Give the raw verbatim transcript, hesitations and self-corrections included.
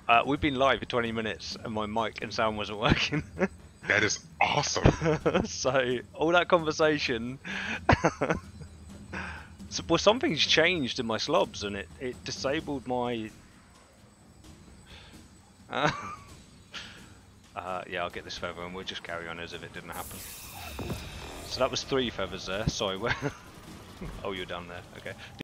Uh, we've been live for twenty minutes and my mic and sound wasn't working. That is awesome. So, all that conversation... so, well, something's changed in my slobs and it, it disabled my... Uh, uh, yeah, I'll get this feather and we'll just carry on as if it didn't happen. So that was three feathers there. Sorry, where... oh, you're down there. Okay.